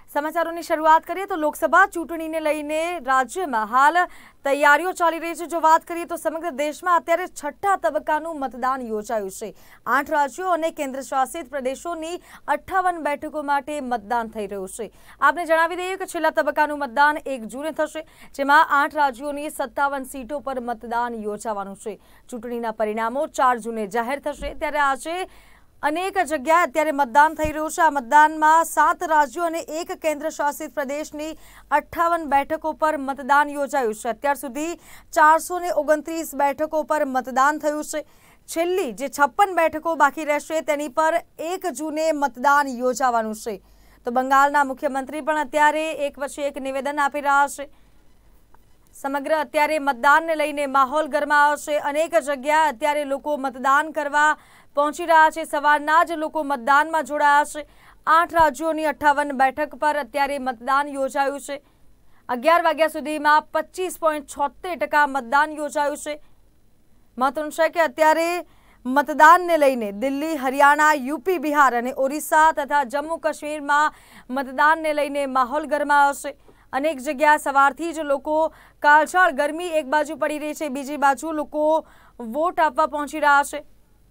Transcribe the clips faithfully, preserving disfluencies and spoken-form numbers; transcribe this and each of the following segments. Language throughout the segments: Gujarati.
સમાચારોની શરૂઆત કરીએ તો લોકસભા ચૂંટણીને લઈને રાજ્યમાં હાલ તૈયારીઓ ચાલી રહી છે। જો વાત કરીએ તો સમગ્ર દેશમાં અત્યારે છઠ્ઠા તબક્કાનું મતદાન યોજાયું છે। આઠ રાજ્યો અને કેન્દ્રશાસિત પ્રદેશોની અઠ્ઠાવન બેઠકો માટે મતદાન થઈ રહ્યું છે। આપને જણાવી દઈએ કે છેલ્લા તબક્કાનું મતદાન એક જૂને થશે, જેમાં આઠ રાજ્યોની સત્તાવન સીટો પર મતદાન યોજાવાનું છે। ચૂંટણીના પરિણામો ચાર જૂને જાહેર થશે, ત્યારે આજે अनेक जगह अत्यारे मतदान थई रह्युं छे। आ मतदाનમાં सात राज्यों અને एक केन्द्रशासित प्रदेशनी अट्ठावन બેઠકો पर मतदान योजायुं छे। અત્યાર સુધી चारसो ने ओगणत्रीस બેઠકો पर मतदान थयुं छे। छेल्ली जे छप्पन બેઠકો बाकी रहेशे तेनी पर एक जूने मतदान योजावानुं छे। तो बंगालना मुख्यमंत्री पण अत्यारे एक પછી એક નિવેદન આપી રહ્યા છે। समग्र अत्यारे मतदान ने लईने माहौल गरमायो छे। अनेक जगह अत्यारे लोको मतदान करवा पहुंची रह्या छे। सवाરના જ લોકો મતદાનમાં જોડાયા છે। आठ રાજ્યોની अट्ठावन બેઠક પર અત્યારે મતદાન યોજાયું છે। અગિયાર વાગ્યા સુધીમાં પચીસ પોઈન્ટ છોતેર ટકા મતદાન યોજાયું છે। મહત્વનું છે કે અત્યારે મતદાનને લઈને દિલ્હી, હરિયાણા, યુપી, બિહાર અને ઓરિસ્સા તથા જમ્મુ કાશ્મીરમાં મતદાનને લઈને માહોલ ગરમાયો છે। અનેક જગ્યા સવારથી જ લોકો કાળઝાળ ગરમી એક બાજુ પડી રહી છે, બીજી બાજુ લોકો વોટ આપવા પહોંચી રહ્યા છે।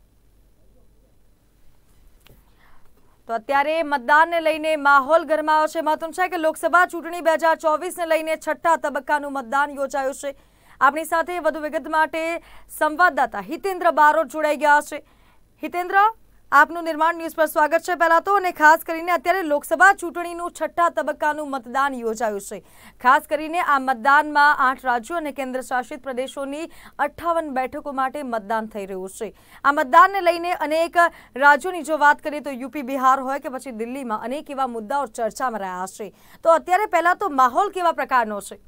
तो अत्यारे मतदान ने लईने माहौल गरमायो छे। महत्वनुं छे के लोकसभा चूंटणी दो हज़ार चौबीस ने लईने छठ्ठा तबक्कानुं मतदान योजायुं छे। आपणी साथे वधु विगत माटे संवाददाता हितेन्द्र बारोट जोड़ाई गया छे। हितेन्द्र, आपनुं निर्माण न्यूज पर स्वागत छे। पहेला तो अने खास करीने अत्यारे लोकसभा चूंटणीनुं छठ्ठा तबक्कानुं मतदान योजायुं छे। खास करीने आ मतदाનમાં आठ राज्यों અને કેન્દ્રશાસિત પ્રદેશોની अट्ठावन બેઠકો માટે મતદાન થઈ રહ્યું છે। આ મતદાનને લઈને અનેક રાજ્યોની જો વાત કરીએ તો યુપી, બિહાર હોય કે પછી દિલ્હીમાં અનેક એવા મુદ્દાઓ ચર્ચામાં રહ્યા છે। તો અત્યારે પહેલા તો માહોલ કેવા પ્રકારનો છે?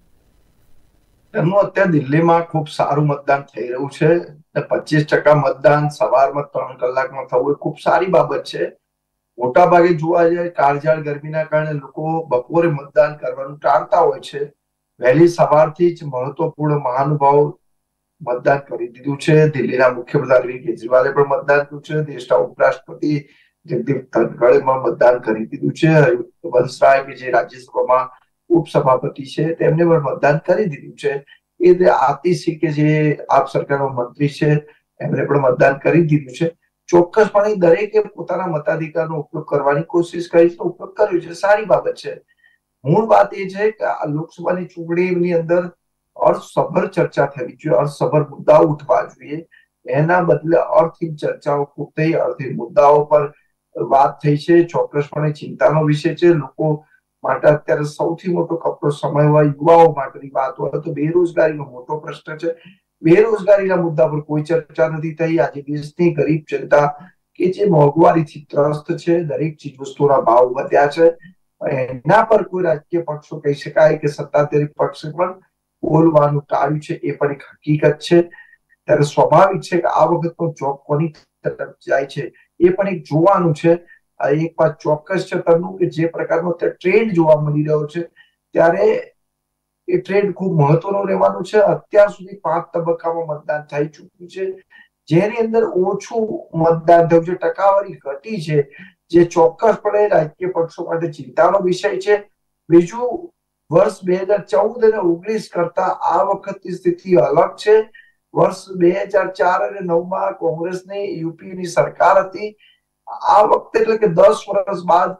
એમનું અત્યારે દિલ્હીમાં ખૂબ સારું મતદાન થઈ રહ્યું છે। પચીસ ટકા મતદાન સવારમાં ત્રણ કલાકમાં થવું એ ખૂબ સારી બાબત છે। મોટા ભાગે જોવા જાય કાળઝાળ ગરમીના કારણે લોકો બપોરે મતદાન કરવાનું ટાળતા હોય છે। વહેલી સવારથી જ મહત્વપૂર્ણ મહાનુભાવ મતદાન કરી દીધું છે। દિલ્હીના મુખ્યમંત્રી અરવિંદ કેજરીવાલે પણ મતદાન કર્યું છે। દેશના ઉપરાષ્ટ્રપતિ જગદીપ ધનખડે પણ મતદાન કરી દીધું છે। વંશરાય કે જે રાજ્યસભામાં ઉપસભાપતિ છે તેમને પણ મતદાન કરી દીધું છે। એ આતિશી કે જે આપ સરકારનો મંત્રી છે એમણે પણ મતદાન કરી દીધું છે। ચોક્કસપણે દરેકે પોતાના મતાધિકારનો ઉપયોગ કરવાની કોશિશ કરી છે, ઉપયોગ કર્યો છે, સારી બાબત છે। મૂળ વાત એ છે કે આ લોકસભાની ચૂંટણીની અંદર અર્થસભર ચર્ચા થવી જોઈએ, અર્થસભર મુદ્દાઓ ઉઠવા જોઈએ। એના બદલે અર્થહીન ચર્ચાઓ ખૂબ થઈ, અર્થહીન મુદ્દાઓ પર વાત થઈ છે। ચોક્કસપણે ચિંતાનો વિષય છે। લોકો માટે અત્યારે સૌથી મોટો કપડો સમય હોય, યુવાઓ માટેની વાત હોય તો બેરોજગારીનો મોટો પ્રશ્ન છે। બેરોજગારીના મુદ્દા પર કોઈ ચર્ચા નથી થઈ। આજે દેશની ગરીબ જનતા કે જે મોંઘવારીથી ત્રસ્ત છે, દરેક ચીજ વસ્તુના ભાવ વધ્યા છે, એના પર કોઈ રાજકીય પક્ષો કહી શકાય કે સત્તાધારી પક્ષે પણ બોલવાનું ટાળ્યું છે, એ પણ એક હકીકત છે। ત્યારે સ્વાભાવિક છે કે આ વખતનો જોક કોની તરફ જાય છે એ પણ એક જોવાનું છે। એક વાત ચોક્કસ છે તનું કે જે પ્રકારનો ટ્રેન્ડ જોવા મળી રહ્યો છે ત્યારે એ ટ્રેન્ડ ખૂબ મહત્વનો રહેવાનું છે। અત્યાર સુધી પાંચ તબક્કામાં મતદાન થઈ ચૂક્યું છે, જેની અંદર ઓછું મતદાન થયું છે, ટકાવારી ઘટી છે, જે ચોક્કસપણે રાજકીય પક્ષો માટે ચિંતાનો વિષય છે। બીજું, વર્ષ બે હજાર ચૌદ અને ઓગણીસ કરતા આ વખતની સ્થિતિ અલગ છે। વર્ષ બે હજાર ચાર અને નવ માં કોંગ્રેસની યુપીની સરકાર હતી। આ વખતે એટલે કે દસ વર્ષ બાદ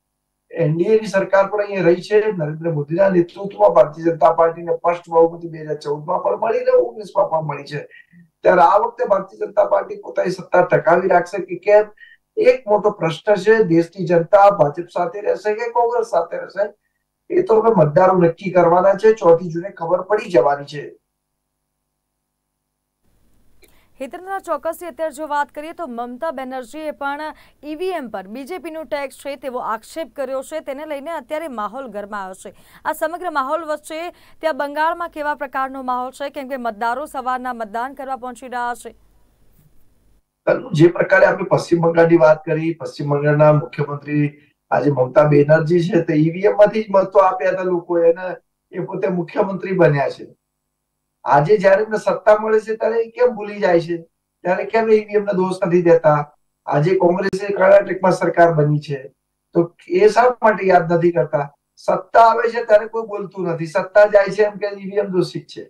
એનડીએ ની સરકાર પણ અહીંયા રહી છે। નરેન્દ્ર મોદીના નેતૃત્વમાં ભારતીય જનતા પાર્ટીને ફર્સ્ટ બહુમતી બે હજાર ચૌદ માં પણ મળી, ને ઓગણીસ માં પણ મળી છે। ત્યારે આ વખતે ભારતીય જનતા પાર્ટી પોતાની સત્તા ટકાવી રાખશે કે કેમ, એક મોટો પ્રશ્ન છે। દેશની જનતા ભાજપ સાથે રહેશે કે કોંગ્રેસ સાથે રહેશે એ તો હવે મતદારો નક્કી કરવાના છે। ચોથી જૂને ખબર પડી જવાની છે। हितेन्द्र, ચોક્કસથી અત્યારે જો વાત કરીએ તો મમતા બેનર્જીએ પણ ઈવીએમ પર બીજેપીનું ટેક્સ છે તેવો આક્ષેપ કર્યો છે, તેને લઈને અત્યારે માહોલ ગરમાયો છે। આ સમગ્ર માહોલ વચ્ચે ત્યાં બંગાળમાં કેવા પ્રકારનો માહોલ છે, કેમ કે મતદારો સવારના મતદાન કરવા પહોંચી રહ્યા છે? જે પ્રકારે આપણે પશ્ચિમ બંગાળની વાત કરી, પશ્ચિમ બંગાળના મુખ્યમંત્રી આજે મમતા બેનર્જી છે તે ઈવીએમ માંથી જ મતો આપ્યા હતા લોકો એને, એ પોતે મુખ્યમંત્રી બન્યા છે। આજે જયારે એમને સત્તા મળે છે ત્યારે કેમ ભૂલી જાય છે, ત્યારે કેમ ઈવીએમ ને દોષ નથી દેતા? આજે કોંગ્રેસે કર્ણાટકમાં સરકાર બની છે, તો એ શા માટે યાદ નથી કરતા? સત્તા આવે છે ત્યારે કોઈ બોલતું નથી, સત્તા જાય છે એમ કે ઈવીએમ દોષિત છે.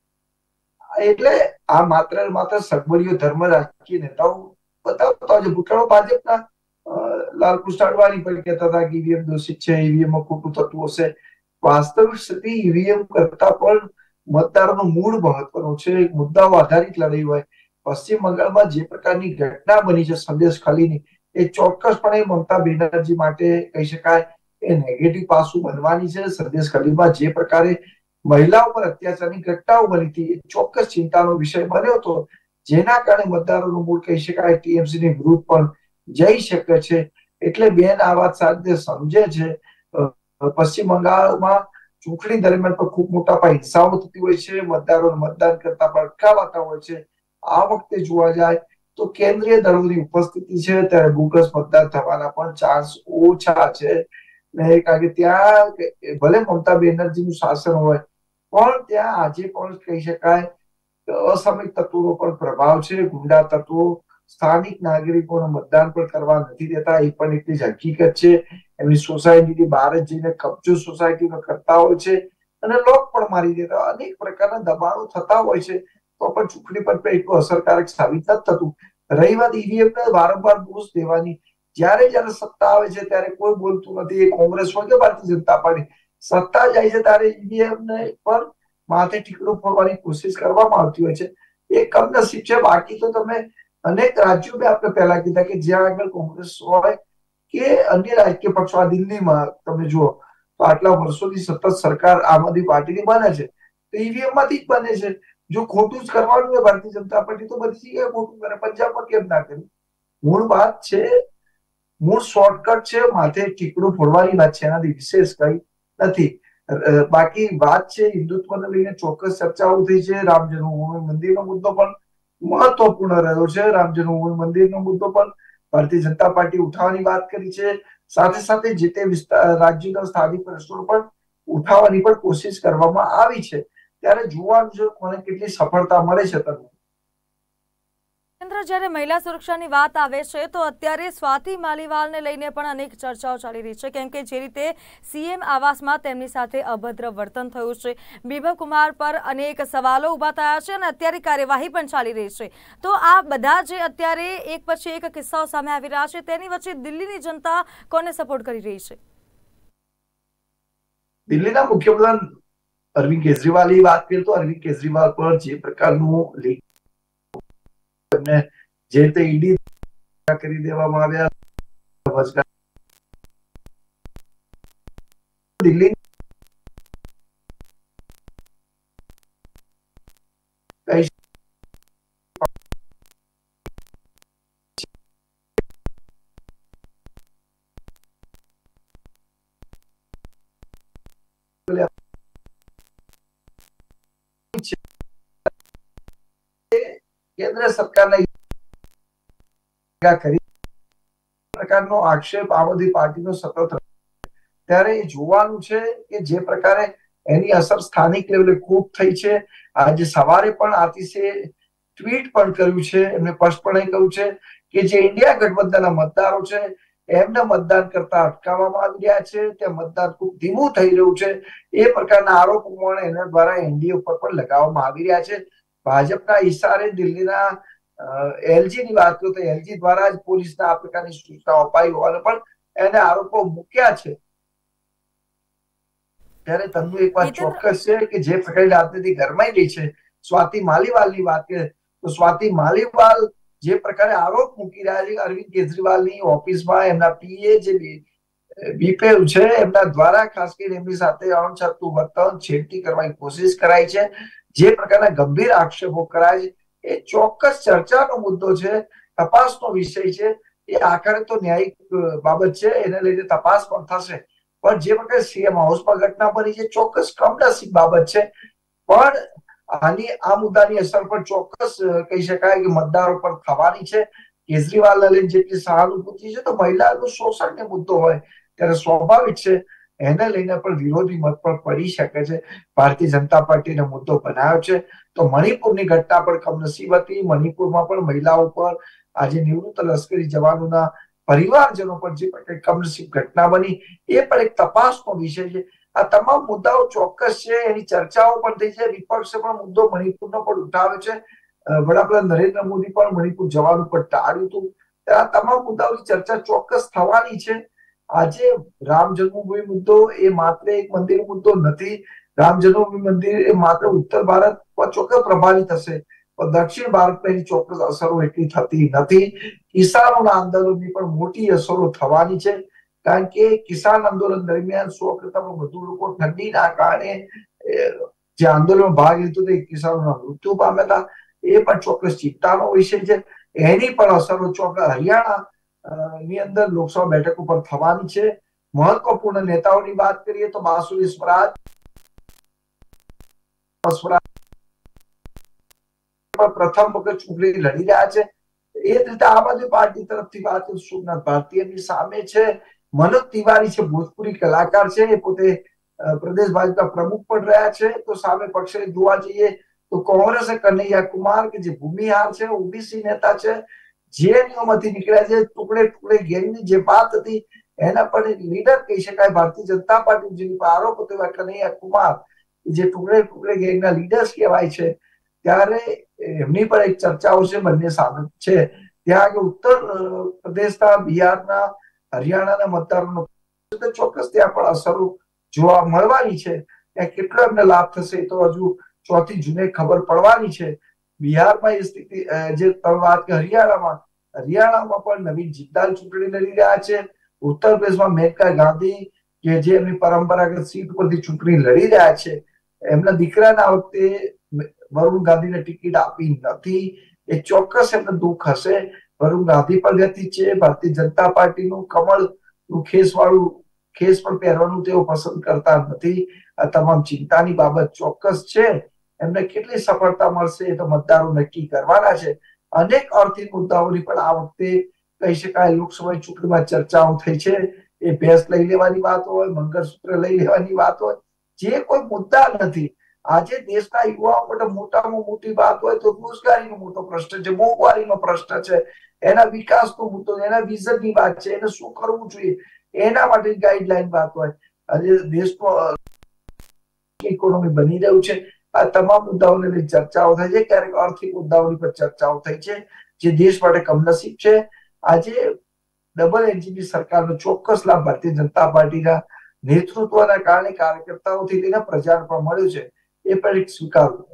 એટલે આ માત્ર માત્ર સગવડીયો ધર્મ રાખી નેતાઓ બતાવતા હોય છે. ભૂતકાળમાં ભાજપના લાલકૃષ્ણ અડવાણી પણ કહેતા હતા કે ઈવીએમ દોષિત છે, ઈવીએમમાં ખોટું થતું હશે. વાસ્તવિક સ્થિતિ ઈવીએમ કરતા પણ મતદારોનું મૂળ મહત્વનું છે. મુદ્દાઓ આધારિત લડાઈ હોય. પશ્ચિમ બંગાળમાં જે પ્રકારની ઘટના બની છે સંદેશ ખાલીની, એ ચોક્કસપણે મમતા બેનર્જી માટે કહી શકાય એ નેગેટિવ પાસું બનવાની છે. સંદેશ ખાલીમાં જે પ્રકારે મહિલાઓ પર અત્યાચારની ઘટનાઓ બની હતી એ ચોક્કસ ચિંતાનો વિષય બન્યો હતો, જેના કારણે મતદારોનું મૂળ કહી શકાય ટીએમસી ની વિરુદ્ધ પણ જઈ શકે છે. એટલે બેન આ વાત સાથે સમજે છે. પશ્ચિમ બંગાળમાં ચૂંટણી દરમિયાન પણ ખૂબ મોટા પાયે હિંસાઓ થતી હોય છે, મતદારો મતદાન કરતા પણ અટકાવાતા હોય છે. આ વખતે જોવા જાય તો કેન્દ્રીય દળોની ઉપસ્થિતિ છે ત્યારે બોગસ મતદાન થવાના પણ ચાન્સ ઓછા છે. કારણ કે ત્યાં ભલે મમતા બેનર્જી નું શાસન હોય પણ ત્યાં આજે પણ કહી શકાય અસામયિક તત્વોનો પણ પ્રભાવ છે. ગુંડા તત્વો સ્થાનિક નાગરિકોને મતદાન પણ કરવા નથી દેતા, એ પણ એટલી જ હકીકત છે. એમની સોસાયટીની બહાર જ જઈને કબજો સોસાયટીનો કરતા હોય છે અને લોક પણ મારી દેતા. અનેક પ્રકારના દબાણો થતા હોય છે તો પણ ચૂંટણી પર એટલું અસરકારક સાબિત નથી થતું. રહી વાત ઈવીએમને વારંવાર દોષ દેવાની, જયારે જયારે સત્તા આવે છે ત્યારે કોઈ બોલતું નથી. એ કોંગ્રેસ હોય કે ભારતીય જનતા પાર્ટી, સત્તા જાય છે ત્યારે ઈવીએમને પર માથે ઠીકડું ફોડવાની કોશિશ કરવામાં આવતી હોય છે. એ કમનસીબ છે. બાકી તો તમે અનેક રાજ્યો મેં આપણે પહેલા કીધા કે જ્યાં આગળ કોંગ્રેસ હોય કે અન્ય રાજકીય પક્ષો, આ દિલ્હીમાં તમે જુઓ તો આટલા વર્ષોથી સતત સરકાર આમ આદમી પાર્ટીની બને છે તો ઈવીએમ માંથી જ બને છે. જો ખોટું જ કરવાનું હોય ભારતીય જનતા પાર્ટી તો બધી જગ્યાએ ખોટું કરે. પંજાબમાં કેમ ના કર્યું? મૂળ વાત છે, મૂળ શોર્ટકટ છે, માથે ટીકડું ફોડવાની વાત છે, એનાથી વિશેષ કઈ નથી. બાકી વાત છે હિન્દુત્વને લઈને ચોક્કસ ચર્ચાઓ થઈ છે. રામ જન્મભૂમિ મંદિરનો મુદ્દો પણ મહત્વપૂર્ણ રહ્યો છે. રામ જન્મભૂમિ મંદિરનો મુદ્દો પણ ભારતીય જનતા પાર્ટી ઉઠાવવાની વાત કરી છે. સાથે સાથે જે તે વિસ્તાર રાજ્યના સ્થાનિક પ્રશ્નો પણ ઉઠાવવાની પણ કોશિશ કરવામાં આવી છે. ત્યારે જોવાનું છે કોને કેટલી સફળતા મળે છે. તમને જ્યારે મહિલા સુરક્ષાની વાત આવે છે તો અત્યારે સ્વાતિ માલીવાલને લઈને પણ અનેક ચર્ચાઓ ચાલી રહી છે, કેમ કે જે રીતે સીએમ આવાસમાં તેમની સાથે અભદ્ર વર્તન થયું છે, બિભવ કુમાર પર અનેક સવાલો ઉભા થયા છે અને અત્યારે કાર્યવાહી પણ ચાલી રહી છે. તો આ બધા જે અત્યારે એક પછી એક કિસ્સાઓ સામે આવી રહ્યા છે તેની વચ્ચે દિલ્હીની જનતા કોને સપોર્ટ કરી રહી છે? દિલ્હીના મુખ્યપ્રધાન અરવિંદ કેજરીવાલની વાત કરીએ તો અરવિંદ કેજરીવાલ પર જે પ્રકારનું જે રીતે ઈડી કરી દેવામાં આવ્યા, દિલ્હી કેન્દ્ર સરકારના કરી પ્રકારનો આક્ષેપ આમ આદમી પાર્ટીનો સતત, ત્યારે જોવાનું છે કે જે પ્રકારે એની અસર સ્થાનિક લેવલે ખૂબ થઈ છે. આજે સવારે પણ આતિશે ટ્વીટ પણ કર્યું છે. એમને સ્પષ્ટપણે કહ્યું છે કે જે ઇન્ડિયા ગઠબંધનના મતદારો છે એમને મતદાન કરતા અટકાવવામાં આવી રહ્યા છે, ત્યાં મતદાન ખૂબ ધીમું થઈ રહ્યું છે. એ પ્રકારના આરોપો પણ એના દ્વારા એનડીએ ઉપર પણ લગાવવામાં આવી રહ્યા છે. ભાજપના ઈશારે દિલ્હીના એલજી ની વાત કરું તો એલજી દ્વારા જ પોલીસના આ પ્રકારની સૂચનાઓ અપાઈ હોવાને પણ એને આરોપો મૂક્યા છે. ત્યારે તમને એક વાત ચોક્કસ છે કે જે પ્રકારની રાજનીતિ ગરમાઈ રહી છે, સ્વાતિ માલીવાલની વાત કરીએ તો સ્વાતિ માલીવાલ જે પ્રકારે આરોપ મૂકી રહ્યા છે અરવિંદ કેજરીવાલની ઓફિસમાં એમના પીએ જે બીપીએલ છે એમના દ્વારા ખાસ કરીને એમની સાથે અણછતું વર્તન, છેડતી કરવાની કોશિશ કરાઈ છે, જે પ્રકારના ગંભીર આક્ષેપો કરાય છે, એ ચોક્કસ ચર્ચાનો મુદ્દો છે, તપાસનો વિષય છે. એ આખરે તો ન્યાયિક બાબત છે, એને લઈને તપાસ પણ થશે. પણ જે પ્રકારે સીએમ હાઉસમાં ઘટના બની છે ચોક્કસ કમનસીબ બાબત છે. પણ આની આ મુદ્દાની અસર પણ ચોક્કસ કહી શકાય કે મતદારો પર થવાની છે. કેજરીવાલને લઈને જેટલી સહાનુભૂતિ છે તો મહિલાનું શોષણનો મુદ્દો હોય ત્યારે સ્વાભાવિક છે એને લઈને પણ વિરોધી મત પણ પડી શકે છે. ભારતીય જનતા પાર્ટીનો મુદ્દો બનાવ્યો છે તો મણિપુરની ઘટના પણ કમનસીબ હતી. મણિપુરમાં પણ મહિલાઓ પર આજે નિવૃત્ત લશ્કરી જવાનોના પરિવારજનો પર જે પણ કમનસીબ ઘટના બની એ પણ એક તપાસનો વિષય છે. આ તમામ મુદ્દાઓ ચોક્કસ છે, એની ચર્ચાઓ પણ થઈ છે. વિપક્ષે પણ મુદ્દો મણિપુરનો પણ ઉઠાવ્યો છે. વડાપ્રધાન નરેન્દ્ર મોદી પણ મણિપુર જવાનું પણ ટાળ્યું હતું. આ તમામ મુદ્દાઓની ચર્ચા ચોક્કસ થવાની છે. આજે રામ જન્મભૂમિ મુદ્દો એ માત્ર એક મંદિર મુદ્દો નથી. રામ જન્મભૂમિ મંદિર એ માત્ર ઉત્તર ભારત પર ચોક્કસ પ્રભાવિત થશે, પણ દક્ષિણ ભારતમાં એની ચોક્કસ અસરો એટલી થતી નથી. કિસાનોના આંદોલનની પણ મોટી અસરો થવાની છે, કારણ કે કિસાન આંદોલન દરમિયાન સો કરતા વધુ લોકો ઠંડીના કારણે જે આંદોલનમાં ભાગ લીધો તે કિસાનોના મૃત્યુ પામ્યા હતા. એ પણ ચોક્કસ ચિંતાનો વિષય છે. એની પણ અસરો ચોક્કસ હરિયાણા ની અંદર લોકસભા બેઠક ઉપર થવાની છે. મહત્વપૂર્ણ નેતાઓની વાત કરીએ તો બાસુરી સ્વરાજ પ્રથમ વખત ચૂંટણી લડી રહ્યા છે. એ જ રીતે આમ આદમી પાર્ટી તરફથી વાત કરીએ સોમનાથ ભારતીયની સામે છે મનોજ તિવારી છે, ભોજપુરી કલાકાર છે, એ પોતે પ્રદેશ ભાજપના પ્રમુખ પણ રહ્યા છે. તો સામે પક્ષે જોવા જઈએ તો કોંગ્રેસે કનૈયા કુમાર કે જે ભૂમિહાર છે, ઓબીસી નેતા છે, જેએનયુમાંથી નીકળ્યા છે. ટુકડે ટુકડે ગેંગની જે વાત હતી એના પણ લીડર કહી શકાય ભારતીય જનતા પાર્ટી, જેની પર આરોપ હતો કનૈયા કુમાર જે ટુકડે ટુકડે ગેંગના લીડર્સ કહેવાય છે. ત્યારે એમની પણ એક ચર્ચાઓ છે, બંને સામે છે. ત્યાં આગળ ઉત્તર પ્રદેશના, બિહારના, હરિયાણાના મતદારોનો ચોક્કસ ત્યાં પણ અસરો જોવા મળવાની છે. ત્યાં કેટલો એમને લાભ થશે એ તો હજુ ચોથી જૂને ખબર પડવાની છે. બિહારમાં એ સ્થિતિ જે તમે વાત કરી, હરિયાણામાં હરિયાણામાં પણ નવીન જિંદાલ ચૂંટણી લડી રહ્યા છે. ઉત્તર પ્રદેશમાં મેનકા ગાંધી કે જે એમની પરંપરાગત સીટ પરથી ચૂંટણી લડી રહ્યા છે, એમના દીકરાના વખતે વરુણ ગાંધીને ટિકિટ આપી નથી. એ ચોક્કસ એમને દુઃખ હશે. વરુણ ગાંધી પણ વ્યતીત છે. ભારતીય જનતા પાર્ટીનું કમળ નું ખેસ વાળું ખેસ પણ પહેરવાનું તેઓ પસંદ કરતા નથી. આ તમામ ચિંતાની બાબત ચોક્કસ છે. એમને કેટલી સફળતા મળશે એ તો મતદારો નક્કી કરવાના છે. અનેક આર્થિક મુદ્દાઓની પણ આ વખતે કહી શકાય લોકસભા ચૂંટણીમાં ચર્ચાઓ થઈ છે. એ ભેંસ લઈ લેવાની વાત હોય, મંગળસૂત્ર લઈ લેવાની વાત હોય, જે કોઈ મુદ્દા નથી. આજે દેશના યુવાઓ માટે મોટામાં મોટી વાત હોય તો રોજગારીનો મોટો પ્રશ્ન છે, મોંઘવારીનો પ્રશ્ન છે, એના વિકાસનો મુદ્દો, એના વિઝનની વાત છે, એને શું કરવું જોઈએ એના માટે ગાઈડલાઈન વાત હોય. આજે દેશનો ઇકોનોમી બની રહ્યું છે. આ તમામ મુદ્દાઓને લઈ ચર્ચાઓ થાય છે. ક્યારેક આર્થિક મુદ્દાઓની પર ચર્ચાઓ થઈ છે, જે દેશ માટે કમનસીબ છે. આજે ડબલ એન્જિનની સરકારનો ચોક્કસ લાભ ભારતીય જનતા પાર્ટીના નેતૃત્વના કારણે કાર્યકર્તાઓથી લઈને પ્રજાને પણ મળ્યું છે. એ પણ એક સ્વીકારવું.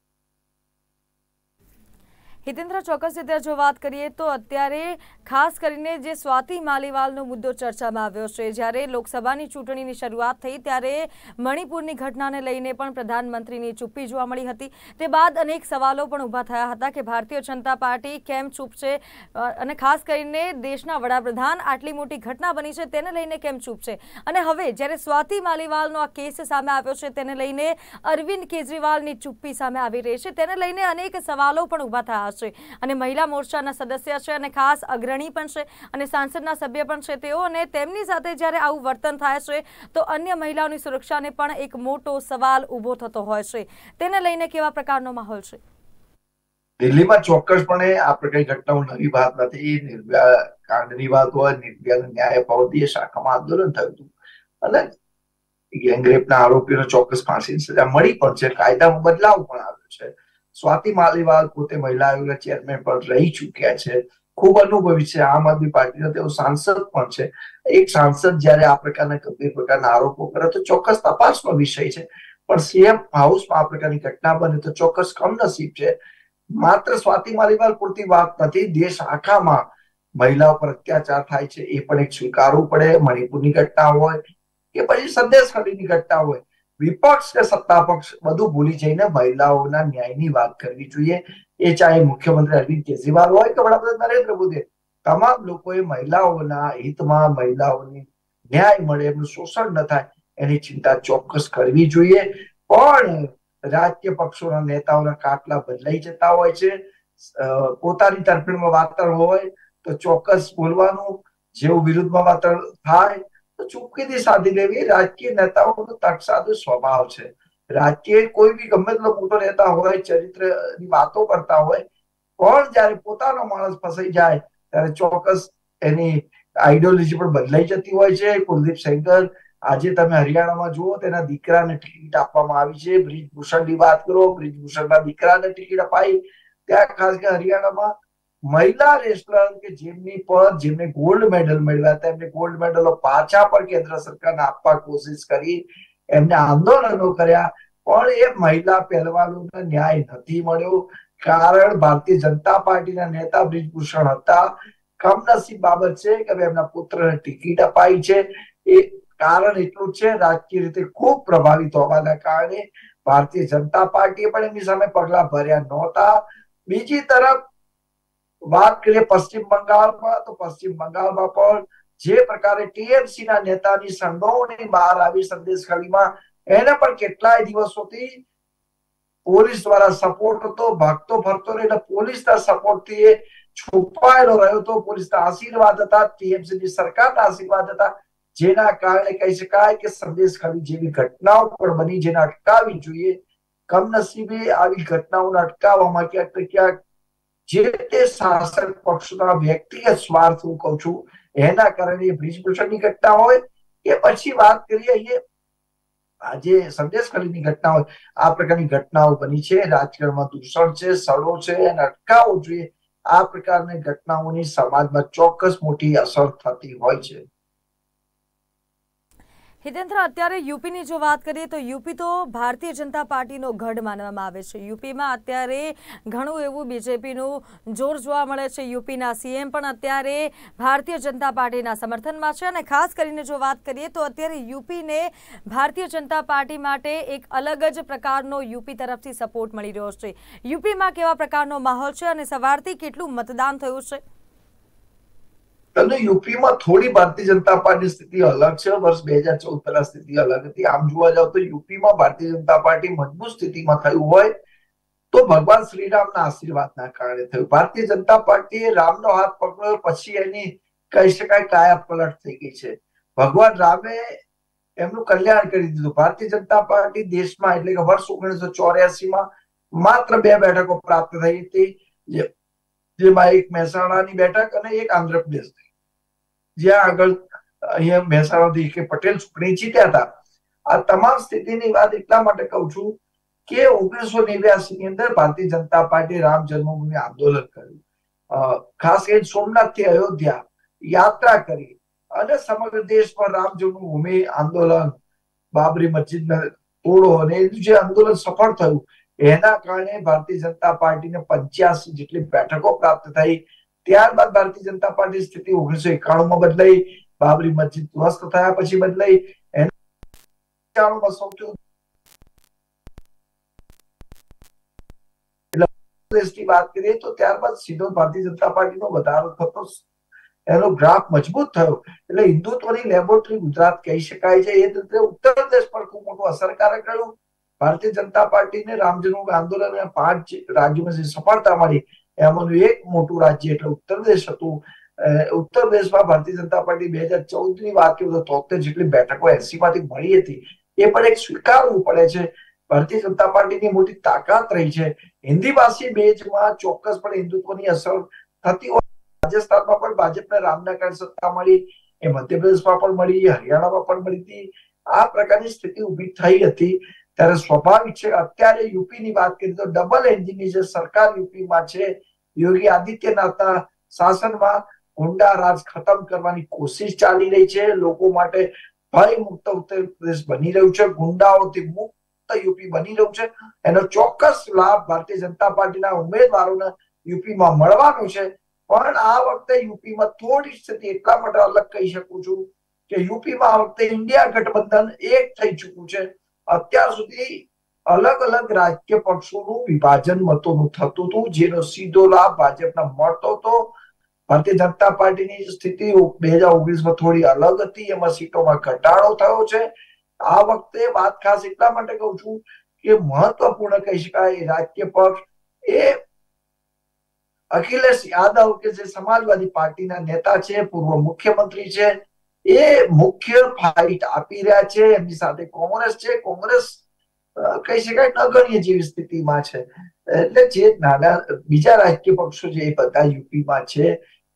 હિતેન્દ્ર, ચોક્કસ રીતે જો વાત કરીએ તો અત્યારે ખાસ કરીને જે સ્વાતિ માલીવાલનો મુદ્દો ચર્ચામાં આવ્યો છે. જ્યારે લોકસભાની ચૂંટણીની શરૂઆત થઈ ત્યારે મણિપુરની ઘટનાને લઈને પણ પ્રધાનમંત્રીની ચૂપ્પી જોવા મળી હતી. તે બાદ અનેક સવાલો પણ ઊભા થયા હતા કે ભારતીય જનતા પાર્ટી કેમ ચૂપ છે, અને ખાસ કરીને દેશના વડાપ્રધાન આટલી મોટી ઘટના બની છે તેને લઈને કેમ ચૂપ છે. અને હવે જ્યારે સ્વાતિ માલીવાલનો આ કેસ સામે આવ્યો છે તેને લઈને અરવિંદ કેજરીવાલની ચૂપ્પી સામે આવી રહી છે. તેને લઈને અનેક સવાલો પણ ઊભા થયા છે. અને મહિલા મોરચાના સદસ્ય છે, અને ખાસ અગ્રણી પણ છે, અને સાંસદના સભ્ય પણ છે તેઓ, અને તેમની સાથે જ્યારે આવું વર્તન થાય છે તો અન્ય મહિલાઓની સુરક્ષાને પણ એક મોટો સવાલ ઊભો થતો હોય છે. તેને લઈને કેવા પ્રકારનો માહોલ છે? દિલ્હીમાં ચોક્કસપણે આ પ્રકારની ઘટનાઓ નવી વાત નથી. નિર્ભયા કાંડની વાત હોય, નિર્ભયાને ન્યાય અપાવતી એ શાખામાં આંદોલન થયું હતું અને ગેંગરેપના આરોપીઓને ચોક્કસ ફાંસીની સજા મળી પણ છે. કાયદામાં બદલાવ પણ આવ્યો છે. સ્વાતિ માલીવાલ પોતે મહિલા આયોગના ચેરમેન પણ રહી ચૂક્યા છે. ખૂબ અનુભવી છે. આમ આદમી પાર્ટીના તેઓ સાંસદ પણ છે. એક સાંસદ જયારે આ પ્રકારના ગંભીર પ્રકારના આરોપો કરે તો ચોક્કસ તપાસનો વિષય છે. પણ સીએમ હાઉસમાં આ પ્રકારની ઘટના બને તો ચોક્કસ કમનસીબ છે. માત્ર સ્વાતિ માલીવાલ પૂરતી વાત નથી. દેશ આખામાં મહિલાઓ પર અત્યાચાર થાય છે એ પણ એક સ્વીકારવું પડે. મણિપુરની ઘટના હોય કે પછી સંદેશ ખાલીની ઘટના હોય, વિપક્ષ કે સત્તા પક્ષ બધું ભૂલી જઈને મહિલાઓના ન્યાયની વાત કરવી જોઈએ. એ ચાહે મુખ્યમંત્રી અરવિંદ કેજરીવાલ હોય કે વડાપ્રધાન નરેન્દ્ર મોદી, તમામ લોકોએ મહિલાઓના હિતમાં મહિલાઓને ન્યાય મળે, એમનું શોષણ ન થાય એની ચિંતા ચોક્કસ કરવી જોઈએ. પણ રાજકીય પક્ષોના નેતાઓના કાટલા બદલાઈ જતા હોય છે. પોતાની તરફેણમાં વાતર હોય તો ચોક્કસ બોલવાનું, જેવું વિરુદ્ધમાં વાતર થાય તો ચૂપકીથી સાધી લેવી. રાજકીય નેતાઓનો તકસાદો સ્વભાવ છે. રાજકીય કોઈ બી ગમે તેટલો મોટો નેતા હોય, ચરિત્રની વાતો કરતા હોય, પણ જયારે પોતાનો માણસ ફસાઈ જાય ત્યારે ચોક્કસ એની આઈડિયોલોજી પણ બદલાઈ જતી હોય છે. કુલદીપ સેંગર આજે તમે હરિયાણામાં જુઓ, તેના દીકરાને ટિકિટ આપવામાં આવી છે. બ્રિજભૂષણની વાત કરો, બ્રિજભૂષણના દીકરાને ટિકિટ અપાઈ. ત્યાં ખાસ કરીને હરિયાણામાં મહિલા રેસલર કે જેમની પર જેમને ગોલ્ડ મેડલ મેળવ્યા હતા, એમને ગોલ્ડ મેડલો પાછા પણ કેન્દ્ર સરકારને આપવા કોશિશ કરી, એમને આંદોલનો કર્યા, પણ એ મહિલા પહેલવાનોને ન્યાય નથી મળ્યો. કારણ ભારતીય જનતા પાર્ટીના નેતા બ્રિજભૂષણ હતા. કમનસીબ બાબત છે કે એમના પુત્રને ટિકિટ અપાઈ છે. એ કારણ એટલું છે, રાજકીય રીતે ખૂબ પ્રભાવિત હોવાના કારણે ભારતીય જનતા પાર્ટીએ પણ એમની સામે પગલા ભર્યા નહોતા. બીજી તરફ વાત કરીએ પશ્ચિમ બંગાળમાં, તો પશ્ચિમ બંગાળમાં પણ જે પ્રકારે ટીએમસી ના નેતાની સંડોવણી બહાર આવી સંદેશખાલીમાં, એને પણ કેટલાય દિવસોથી પોલીસ દ્વારા સપોર્ટ હતો, ભાગતો ફરતો રહ્યો, એટલે પોલીસના સપોર્ટથી એ છુપાયેલો રહ્યો હતો. પોલીસના આશીર્વાદ હતા, ટીએમસી ની સરકારના આશીર્વાદ હતા, જેના કારણે કહી શકાય કે સંદેશખાલી જેવી ઘટનાઓ પણ બની, જેને અટકાવવી જોઈએ. કમનસીબે આવી ઘટનાઓને અટકાવવામાં ક્યાંક ને ક્યાંક જે તે શાસક પક્ષના વ્યક્તિગત સ્વાર્થ, હું કહું છું, એના કારણે બ્રિજભૂષણની ઘટના હોય કે પછી વાત કરીએ અહીંયા આજે સંદેશખાલીની ઘટના હોય, આ પ્રકારની ઘટનાઓ બની છે. રાજકારણમાં દૂષણ છે, સડો છે, એને અટકાવવો જોઈએ. આ પ્રકારની ઘટનાઓની સમાજમાં ચોક્કસ મોટી અસર થતી હોય છે. હિતેન્દ્ર, અત્યારે યુપીની જો વાત કરીએ તો યુપી તો ભારતીય જનતા પાર્ટીનો ગઢ માનવામાં આવે છે. યુપીમાં અત્યારે ઘણું એવું બીજેપીનું જોર જોવા મળે છે. યુપીના સીએમ પણ અત્યારે ભારતીય જનતા પાર્ટીના સમર્થનમાં છે. અને ખાસ કરીને જો વાત કરીએ તો અત્યારે યુપીને ભારતીય જનતા પાર્ટી માટે એક અલગ જ પ્રકારનો યુપી તરફથી સપોર્ટ મળી રહ્યો છે. યુપીમાં કેવા પ્રકારનો માહોલ છે અને સવારથી કેટલું મતદાન થયું છે? યુપીમાં થોડી ભારતીય જનતા પાર્ટી સ્થિતિ અલગ છે. વર્ષ બે હજાર ચૌદ પહેલા સ્થિતિ અલગ હતી. આમ જોવા જાવ તો યુપીમાં ભારતીય જનતા પાર્ટી મજબૂત સ્થિતિમાં થયું હોય તો ભગવાન શ્રીરામના આશીર્વાદના કારણે થયું. ભારતીય જનતા પાર્ટીએ રામનો હાથ પકડ્યો પછી એની કહી શકાય કાયા પલટ થઈ ગઈ છે. ભગવાન રામે એમનું કલ્યાણ કરી દીધું. ભારતીય જનતા પાર્ટી દેશમાં એટલે કે વર્ષ ઓગણીસો ચોર્યાસી માં માત્ર બે બેઠકો પ્રાપ્ત થઈ હતી, જેમાં એક મહેસાણાની બેઠક અને એક આંધ્રપ્રદેશ, જ્યાં આગળ અહીંયા મહેસાણાથી કે પટેલ ચૂંટણી જીત્યા હતા. આ તમામ સ્થિતિની વાત એટલા માટે કહું છું કે ઓગણીસો નેવ્યાસી ની અંદર ભારતીય જનતા પાર્ટી રામ જન્મભૂમિ આંદોલન કર્યું. ખાસ કરીને સોમનાથ થી અયોધ્યા યાત્રા કરી અને સમગ્ર દેશમાં રામ જન્મભૂમિ આંદોલન, બાબરી મસ્જિદને તોડો, અને જે આંદોલન સફળ થયું એના કારણે ભારતીય જનતા પાર્ટીને પંચ્યાસી જેટલી બેઠકો પ્રાપ્ત થઈ. ત્યારબાદ ભારતીય જનતા પાર્ટી સ્થિતિ ઓગણીસો એકાણું માં બદલાઈ, બાબરી મસ્જિદ ધ્વસ્ત થયા પછી બદલાઈ. એના સૌથી વાત કરીએ તો ત્યારબાદ સીધો ભારતીય જનતા પાર્ટીનો વધારો થતો, એનો ગ્રાફ મજબૂત થયો. એટલે હિન્દુત્વની લેબોરેટરી ગુજરાત કહી શકાય છે. એ રીતે ઉત્તર પ્રદેશ પર ખૂબ મોટું અસરકારક રહ્યું. ભારતીય જનતા પાર્ટીને રામ જન્મભૂમિ આંદોલન પાંચ રાજ્યોમાં જે સફળતા મળી, એમાંનું એક મોટું રાજ્ય એટલે ઉત્તર પ્રદેશ હતું. ઉત્તર પ્રદેશમાં ભારતીય જનતા પાર્ટી બે હજાર ચૌદ ની વાત કરીએ તો તોતેર જેટલી બેઠકો એસી માંથી મળી હતી. એ પણ એક સ્વીકારવું પડે છે. ભારતીય જનતા પાર્ટીની મોટી તાકાત રહી છે. હિન્દી ભાષી બેઝમાં ચોક્કસપણે હિન્દુત્વની અસર થતી હોય. રાજસ્થાનમાં પણ ભાજપને રામના કારણે સત્તા મળી, એ મધ્યપ્રદેશમાં પણ મળી, હરિયાણામાં પણ મળી હતી. આ પ્રકારની સ્થિતિ ઉભી થઈ હતી. ત્યારે સ્વાભાવિક છે અત્યારે યુપીની વાત કરીએ તો ડબલ એન્જિનની જે સરકાર યુપીમાં છે, યોગી આદિત્યનાથના શાસનમાં ગુંડા રાજ ખતમ કરવાની કોશિશ ચાલી રહી છે. લોકો માટે ભય મુક્ત ઉત્તર પ્રદેશ બની રહ્યું છે, ગુંડાઓથી મુક્ત યુપી બની રહ્યું છે. એનો ચોક્કસ લાભ ભારતીય જનતા પાર્ટીના ઉમેદવારોને યુપીમાં મળવાનો છે. પણ આ વખતે યુપીમાં થોડી સ્થિતિ એટલા માટે અલગ કહી શકું છું કે યુપીમાં આ વખતે ઇન્ડિયા ગઠબંધન એક થઈ ચૂક્યું છે. અત્યાર સુધી અલગ અલગ રાજકીય પક્ષોનું વિભાજન મતોનું થતું હતું, જેનો સીધો લાભ ભાજપને મળતો હતો. ભારતીય જનતા પાર્ટીની સ્થિતિ બે હજાર ઓગણીસ માં થોડી અલગ હતી, એમાં સીટોમાં ઘટાડો થયો છે. આ વખતે વાત ખાસ એટલા માટે કહું છું કે મહત્વપૂર્ણ કહી શકાય રાજકીય પક્ષ એ અખિલેશ યાદવ કે જે સમાજવાદી પાર્ટીના નેતા છે, પૂર્વ મુખ્યમંત્રી છે, એ મુખ્ય ફાઇટ આપી રહ્યા છે. એમની સાથે કોંગ્રેસ છે. કોંગ્રેસ કહી શકાય નગણ્ય જેવી સ્થિતિમાં છે. એટલે જે નાના બીજા રાજકીય પક્ષો છે એ બધા યુપીમાં છે.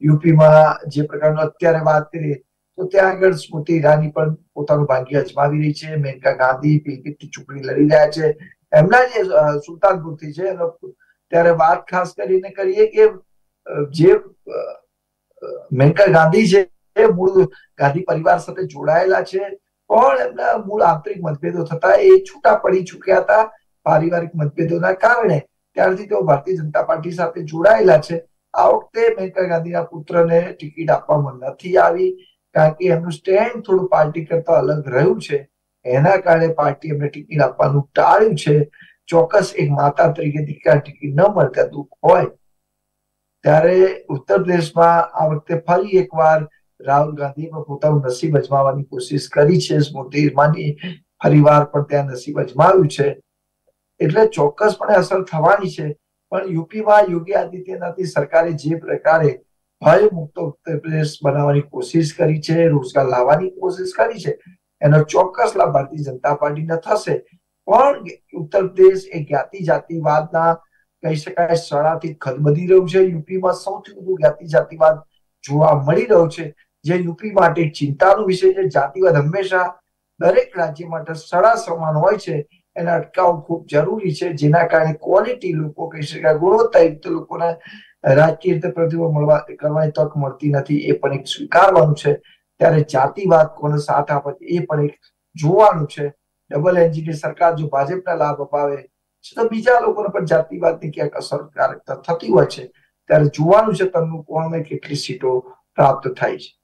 યુપીમાં જે પ્રકારનો અત્યારે વાત કરીએ તો ત્યાં આગળ સ્મૃતિ ઈરાની પણ પોતાનું ભાગ્ય અજમાવી રહી છે, મેનકા ગાંધી પીલકીતથી ચૂંટણી લડી રહ્યા છે, એમના જે સુલતાનપુરથી છે ત્યારે વાત ખાસ કરીને કરીએ કે જે મેનકા ગાંધી છે એ મૂળ ગાંધી પરિવાર સાથે જોડાયેલા છે, પણ એમના મૂળ આંતરિક મતભેદો થતા એ છૂટા પડી ચૂક્યા હતા પારિવારિક મતભેદોના કારણે, ત્યારથી તેઓ ભારતીય જનતા પાર્ટી સાથે જોડાયેલા છે। આ વખતે મેનકા ગાંધીના પુત્રને ટિકિટ આપવામાં નથી આવી કારણ કે એમનું સ્ટેન્ડ થોડું પાર્ટી કરતા અલગ રહ્યું છે, એના કારણે પાર્ટી એમને ટિકિટ આપવાનું ટાળ્યું છે। ચોક્કસ એક માતા તરીકે દીકરા ટિકિટ ન મળતા દુઃખ હોય ત્યારે ઉત્તર પ્રદેશમાં આ વખતે ફરી એકવાર રાહુલ ગાંધી પોતાનું નસીબ અજમાવવાની કોશિશ કરી છે, સ્મૃતિ ઈરાની ફરીવાર પણ ત્યાં નસીબ અજમાવ્યું છે, એટલે ચોક્કસપણે અસર થવાની છે। પણ યુપીમાં યોગી આદિત્યનાથની સરકારે જે પ્રકારે ભય મુક્ત ઉત્તર પ્રદેશ બનાવવાની કોશિશ કરી છે, રોજગાર લાવવાની કોશિશ કરી છે, એનો ચોક્કસ લાભ ભારતીય જનતા પાર્ટીને થશે। પણ ઉત્તર પ્રદેશ એ જ્ઞાતિ જાતિવાદના કહી શકાય શાળાથી ખદબદી રહ્યું છે। યુપીમાં સૌથી વધુ જ્ઞાતિ જાતિવાદ જોવા મળી રહ્યો છે, જે યુપી માટે ચિંતાનો વિષય છે। જાતિવાદ હંમેશા દરેક રાજ્ય માટે સડા સમાન હોય છે, એને અટકાવવું ખૂબ જરૂરી છે, જેના કારણે ક્વોલિટી લોકો કહી શકાય ગુણવત્તાયુક્ત લોકોને રાજકીય રીતે પ્રતિભાવ મળવા કરવાની તક મળતી નથી, એ પણ એક સ્વીકારવાનું છે। ત્યારે જાતિવાદ કોને સાથ આપે એ પણ એક જોવાનું છે। ડબલ એન્જિનની સરકાર જો ભાજપના લાભ અપાવે છે તો બીજા લોકોને પણ જાતિવાદની ક્યાંક અસરકારકતા થતી હોય છે, ત્યારે જોવાનું છે તમનું કોણને કેટલી સીટો પ્રાપ્ત થાય છે।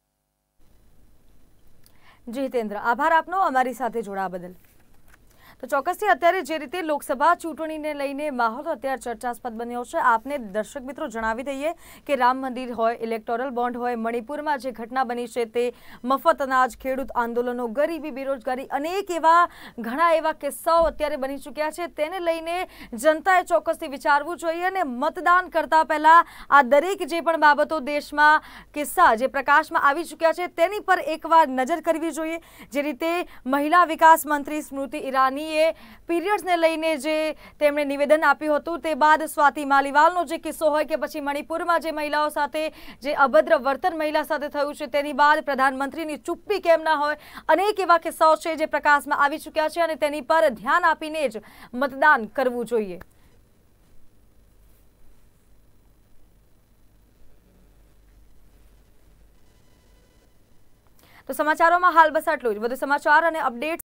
જી હિતેન્દ્ર, આભાર આપનો અમારી સાથે જોડાવા બદલ। તો ચોક્કસથી અત્યારે જે રીતે લોકસભા ચૂંટણીને લઈને માહોલ અત્યારે ચર્ચાસ્પદ બન્યો છે, આપને દર્શક મિત્રો જણાવી દઈએ કે રામ મંદિર હોય, ઇલેક્ટોરલ બોન્ડ હોય, મણિપુરમાં જે ઘટના બની છે તે મફત અનાજ, ખેડૂત આંદોલનો, ગરીબી, બેરોજગારી, અનેક એવા ઘણા એવા કિસ્સાઓ અત્યારે બની ચૂક્યા છે, તેને લઈને જનતાએ ચોક્કસથી વિચારવું જોઈએ અને મતદાન કરતા પહેલા આ દરેક જે પણ બાબતો દેશમાં કિસ્સા જે પ્રકાશમાં આવી ચૂક્યા છે તેની પર એકવાર નજર કરવી જોઈએ। જે રીતે મહિલા વિકાસ મંત્રી સ્મૃતિ ઈરાની પીરિયડ્સને લઈને જે તેમણે નિવેદન આપ્યું હતું, તે બાદ સ્વાતિ માલીવાલનો જે કિસ્સો હોય કે પછી મણિપુરમાં જે મહિલાઓ સાથે જે અભદ્ર વર્તન મહિલા સાથે થયું છે તેની બાદ પ્રધાનમંત્રીની ચુપ્પી કેમ ના હોય, અનેક એવા કિસ્સાઓ છે જે પ્રકાશમાં આવી ચૂક્યા છે અને તેની પર ધ્યાન આપીને જ મતદાન કરવું જોઈએ। તો સમાચારોમાં હાલ બસ આટલું જ। વધુ સમાચાર અને અપડેટ